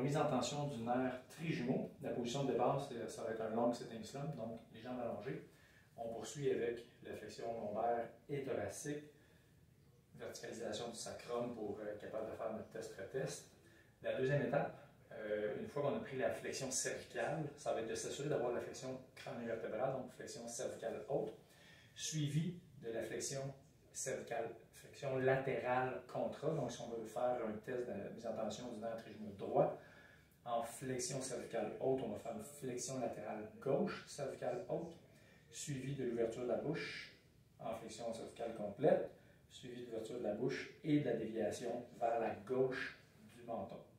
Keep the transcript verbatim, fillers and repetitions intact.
remise en tension du nerf trijumeau. La position de départ, ça va être un long sitting slump, donc les jambes allongées. On poursuit avec la flexion lombaire et thoracique, verticalisation du sacrum pour être capable de faire notre test-retest. La deuxième étape, euh, une fois qu'on a pris la flexion cervicale, ça va être de s'assurer d'avoir la flexion crânio-vertébrale, donc flexion cervicale haute, suivie de la flexion cervicale, flexion latérale contra. Donc, si on veut faire un test de mise en tension du nerf trijumeau droit, en flexion cervicale haute, on va faire une flexion latérale gauche, cervicale haute, suivie de l'ouverture de la bouche en flexion cervicale complète, suivie de l'ouverture de la bouche et de la déviation vers la gauche du menton.